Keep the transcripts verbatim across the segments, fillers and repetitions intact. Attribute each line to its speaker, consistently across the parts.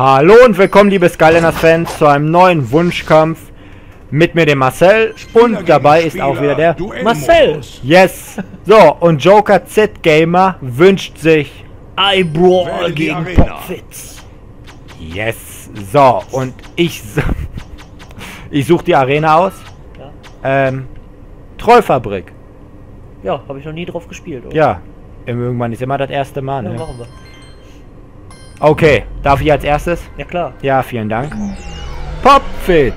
Speaker 1: Hallo und willkommen, liebe Skylanders-Fans, zu einem neuen Wunschkampf mit mir, dem Marcel, und dabei ist auch wieder der
Speaker 2: Marcel.
Speaker 1: Yes! So, und Joker Z Gamer wünscht sich
Speaker 2: Eyebrawl gegen Popfitz.
Speaker 1: Yes! So, und ich ich suche die Arena aus.
Speaker 2: Ja,
Speaker 1: Ähm, Trollfabrik.
Speaker 2: ja habe ich noch nie drauf gespielt. Oder?
Speaker 1: Ja, irgendwann ist immer das erste Mal,
Speaker 2: Ja,
Speaker 1: ne?
Speaker 2: machen wir.
Speaker 1: Okay, darf ich als erstes?
Speaker 2: Ja klar.
Speaker 1: Ja, vielen Dank. Popfitz!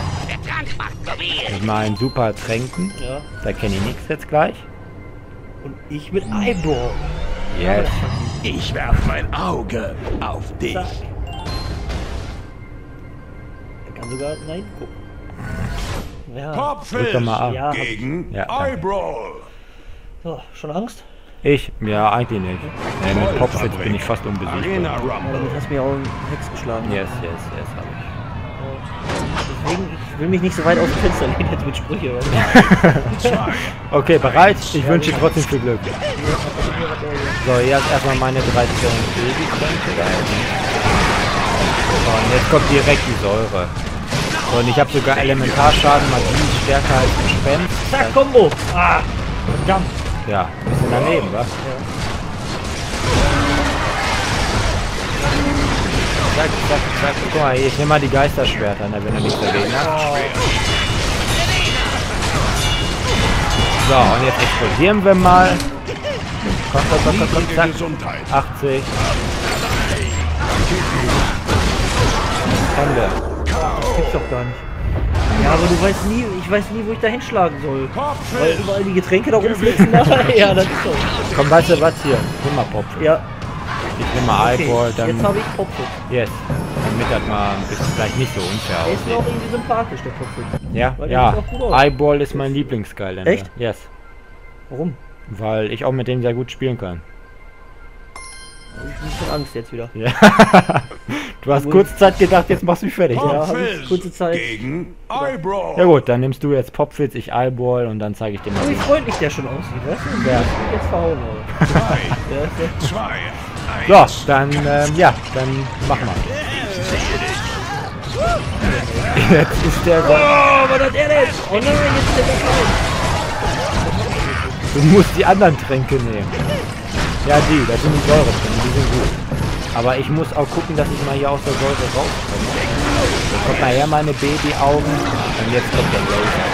Speaker 1: Mit meinen super Tränken.
Speaker 2: Ja.
Speaker 1: Da kenne ich nichts jetzt gleich.
Speaker 2: Und ich mit Eyebrawl.
Speaker 1: Yes.
Speaker 3: Ich werf mein Auge auf dich.
Speaker 2: Zack. Er kann sogar nein gucken. Ja.
Speaker 1: Drück doch mal A.
Speaker 2: Ja.
Speaker 3: Gegen
Speaker 1: Ja, danke.
Speaker 3: Eyebrawl.
Speaker 2: So, schon Angst?
Speaker 1: Ich? Ja, eigentlich nicht. Nee, mit Popfitz bin ich fast unbesiegt.
Speaker 3: Arena
Speaker 2: Ja,
Speaker 3: Rumble.
Speaker 2: damit hast du mir auch einen Hex geschlagen.
Speaker 1: Yes, yes, yes, hab ich.
Speaker 2: Deswegen, ich will mich nicht so weit aus dem Fenster lehnen jetzt mit Sprüche.
Speaker 3: Zwei.
Speaker 1: Okay, bereit? Ich wünsche dir trotzdem viel Glück. So, hier ist erstmal meine dreizehn Babytränke da. So, und jetzt kommt direkt die Säure. So, und ich habe sogar Elementarschaden, Magie ist stärker als Gespenst.
Speaker 2: Zack, Combo! Ah! Verdammt!
Speaker 1: Ja, ein bisschen daneben, wa? Zack, zack, zack. Guck mal, ich nehme mal die Geisterschwerter, ne, wenn er nichts dagegen hat. So, und jetzt explodieren wir mal. Komm, komm, komm, komm, komm, zack.
Speaker 3: Gesundheit.
Speaker 1: achtzig. Ende.
Speaker 2: Das gibt's doch gar nicht. Ja, aber du weißt nie, ich weiß nie, wo ich da hinschlagen soll. Weil überall die Getränke da rumflitzen. Ja, das ist so.
Speaker 1: Komm, weißt du was hier? Nimm mal Pop.
Speaker 2: Ja,
Speaker 1: Ich nehme mal
Speaker 2: okay.
Speaker 1: Eyeball, dann...
Speaker 2: Jetzt habe ich Popfitz.
Speaker 1: Yes. Damit das mal ein bisschen vielleicht nicht so unfair
Speaker 2: Der ist mir auch
Speaker 1: aussieht.
Speaker 2: irgendwie sympathisch, der Popfitz.
Speaker 1: Ja,
Speaker 2: Weil der
Speaker 1: ja.
Speaker 2: sieht auch gut aus.
Speaker 1: Eyeball ist mein Lieblings-Skylander.
Speaker 2: Echt?
Speaker 1: Yes.
Speaker 2: Warum?
Speaker 1: Weil ich auch mit dem sehr gut spielen kann.
Speaker 2: Ich habe ein bisschen Angst jetzt wieder.
Speaker 1: Ja. Du hast kurz Zeit gedacht, jetzt machst du mich fertig.
Speaker 2: Ja,
Speaker 1: Ja.
Speaker 2: hab ich
Speaker 3: Popfizz
Speaker 2: kurze Zeit.
Speaker 3: Gegen Eyebrawl.
Speaker 1: Ja gut, dann nimmst du jetzt Popfitz, ich Eyeball und dann zeige ich dir mal.
Speaker 2: Oh, wie
Speaker 1: wie-
Speaker 2: freundlich der schon aussieht, weißt du?
Speaker 1: Ja.
Speaker 2: Ich bin jetzt verhauen, oder?
Speaker 3: Drei,
Speaker 2: Der ist ja...
Speaker 3: zwei,
Speaker 1: So,
Speaker 3: eins.
Speaker 1: dann, ähm, ja, dann machen wir. Jetzt ist der...
Speaker 2: Oh, was hat er denn? Oh nein, jetzt ist der klein.
Speaker 1: Du musst die anderen Tränke nehmen. Ja, die, das sind die Säuretränke, die sind gut. Aber ich muss auch gucken, dass ich mal hier aus der Säure rauskomme. So, kommt mal her, meine Babyaugen. Und jetzt kommt der Laser.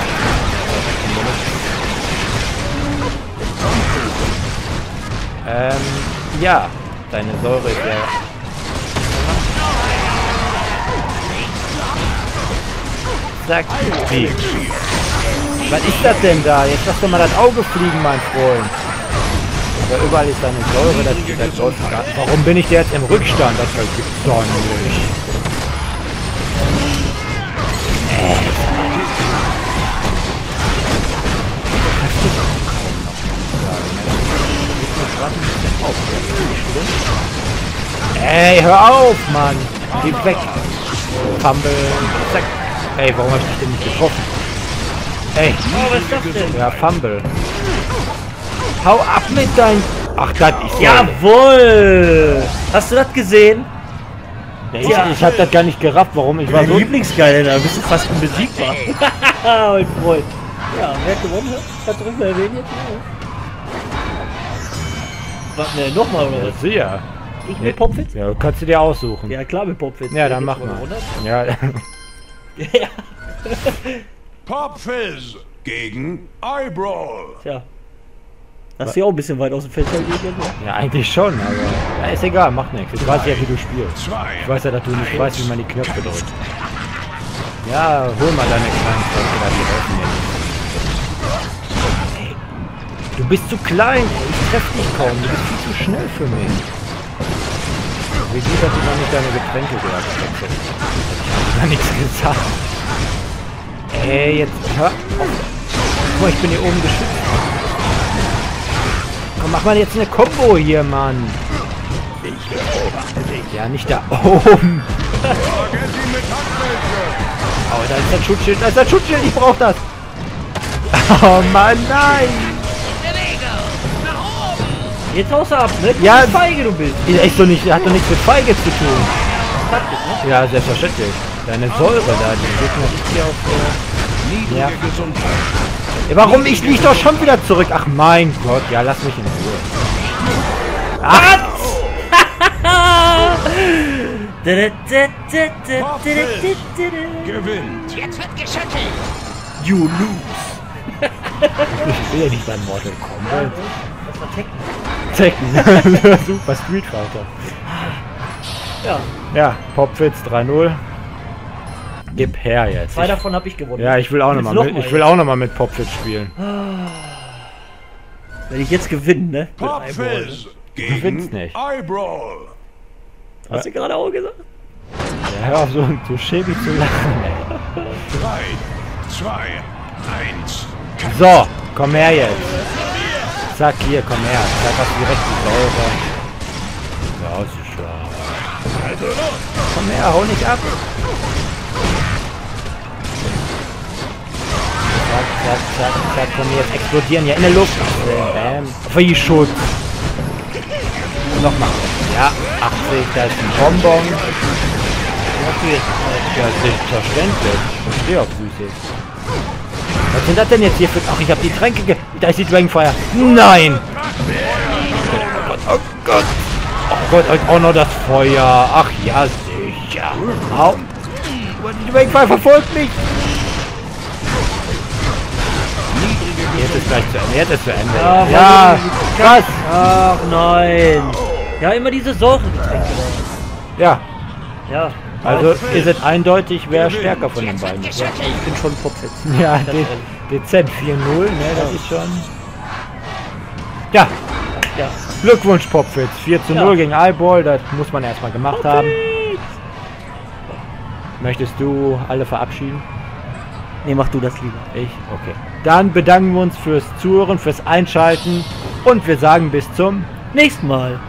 Speaker 1: Ähm, ja, deine Säure ist ja... Zack, wie? Was ist das denn da? Jetzt lass doch mal das Auge fliegen, mein Freund. Aber überall ist deine Säure, das geht halt aus. Warum bin ich denn jetzt im Rückstand? Das gibt's doch nicht. Ey, hör auf, Mann! Geh weg! Fumble! Zack! Ey, warum hab ich dich denn nicht getroffen? Ey!
Speaker 2: Oh, was ist das denn?
Speaker 1: Ja, Fumble! Hau ab mit dein... Ach, das ist ja...
Speaker 2: Jawohl! Hast du das gesehen?
Speaker 1: Ich,
Speaker 2: Ja.
Speaker 1: ich hab das gar nicht gerafft, warum ich war
Speaker 2: Dein
Speaker 1: so...
Speaker 2: Lieblingsgeil, da bist du fast unbesiegbar. Mein Freund. Ja, wer hat gewonnen hat? Kannst du ruhig mal erwähnen jetzt? Was, ne, nochmal oder
Speaker 1: Ja,
Speaker 2: was?
Speaker 1: sicher.
Speaker 2: Ich mit Popfitz?
Speaker 1: Ja, kannst du dir aussuchen.
Speaker 2: Ja, klar mit Popfitz.
Speaker 1: Ja,
Speaker 2: Der
Speaker 1: dann
Speaker 2: hat
Speaker 1: mach
Speaker 2: jetzt
Speaker 1: mal.
Speaker 2: gewonnen.
Speaker 1: Ja,
Speaker 2: Ja.
Speaker 3: Popfizz gegen Eyebrawl.
Speaker 2: Tja. Hast du ja auch ein bisschen weit aus dem Fenster gelegt jetzt, ne?
Speaker 1: ja, eigentlich schon, aber... Ja, ist egal, macht nichts. Ich weiß ja, wie du spielst.
Speaker 3: Zwei.
Speaker 1: Ich weiß ja, dass du nicht weißt, wie man die Knöpfe drückt. Ja, hol mal deine kleinen Knöpfe da, die helfen dir nicht. Ey, du bist zu klein, ey. Ich treff dich kaum. Du bist viel zu schnell für mich. Wie gut, dass du noch nicht deine Getränke gehabt hast. Ich hab gar nichts gesagt. Ey, jetzt hör auf. Guck mal, ich bin hier oben geschützt. Komm, mach mal jetzt eine Combo hier, Mann.
Speaker 3: Ich beobachte dich.
Speaker 1: Ja, nicht da oben.
Speaker 3: Spaghetti mit Hackmilch.
Speaker 1: Oh, da ist das Schutzschild, da ist das Schutzschild, ich brauch das. Oh Mann, nein.
Speaker 2: Jetzt haust du ab, ne?
Speaker 1: Ja.
Speaker 2: Wie feige du bist.
Speaker 1: Ist echt so nicht, hat doch nichts mit Feige zu tun.
Speaker 2: Taktik, ne?
Speaker 1: Ja, selbstverständlich. Deine Säure da, die geht mir richtig auf... Äh,
Speaker 3: Niedrige
Speaker 1: Ja.
Speaker 3: Gesundheit.
Speaker 1: ja, warum? Ich lieg doch schon wieder zurück. Ach mein Gott, ja, lass mich in Ruhe. Ach,
Speaker 3: Gewinnt.
Speaker 4: Jetzt wird geschüttelt.
Speaker 2: You lose.
Speaker 1: ich will ja nicht beim Mortal Kombat.
Speaker 2: Das war Tekken.
Speaker 1: Tekken. Super, Street Fighter.
Speaker 2: Ja,
Speaker 1: Ja, Popwitz drei null. Gib her jetzt.
Speaker 2: zwei
Speaker 1: Ich,
Speaker 2: davon habe ich gewonnen.
Speaker 1: ja, ich will auch
Speaker 2: Jetzt
Speaker 1: nochmal
Speaker 2: noch
Speaker 1: mit,
Speaker 2: mal
Speaker 1: ich will auch noch mal mit Popwitz spielen.
Speaker 2: Wenn ich jetzt gewinne, ne? Mit
Speaker 3: Pop
Speaker 2: Eyeball, ne?
Speaker 3: Fizz
Speaker 1: gewinnst
Speaker 3: gegen
Speaker 1: nicht.
Speaker 3: Eyebroll.
Speaker 2: Hast du gerade auch gesagt?
Speaker 1: Ja, hör auf, so, so schäbig zu lachen, ey.
Speaker 3: drei, zwei, eins.
Speaker 1: So, komm her jetzt. Zack, hier, komm her. Zack, auf direkt die Säure. Ja, sicher.
Speaker 3: Also los.
Speaker 1: Komm her, hau nicht ab. Zack, zack, zack, zack, komm jetzt explodieren, ja, in der Luft. Bam. Wie Schutz. Nochmal. Ja, achtzig, da ist ein Bonbon. Ja, selbstverständlich. Ich stehe auf Süßes. Was sind das denn jetzt hier für... Ach, ich habe die Tränke ge... Da ist die Dragonfire. Nein! Oh Gott, oh Gott. Oh Gott, und auch noch das Feuer. Ach ja, sicher. Au. Die Dragonfire verfolgt mich. Jetzt ist gleich zu Ende. Jetzt ist zu Ende.
Speaker 2: Ja,
Speaker 1: Ja, krass.
Speaker 2: Ach nein. Ja, immer diese Säuregetränke
Speaker 1: Ja,
Speaker 2: da. Ja,
Speaker 1: also ist es eindeutig, wer stärker von den beiden ist.
Speaker 2: ich bin schon Popfitz.
Speaker 1: Ja, de dezent vier null, ne, das ist schon... Ja,
Speaker 2: Ja.
Speaker 1: Glückwunsch Popfitz, vier zu null
Speaker 2: Ja.
Speaker 1: gegen Eyeball, das muss man erstmal gemacht haben. Möchtest du alle verabschieden?
Speaker 2: Nee, mach du das lieber.
Speaker 1: Ich? Okay. Dann bedanken wir uns fürs Zuhören, fürs Einschalten und wir sagen bis zum
Speaker 2: Nächsten Mal.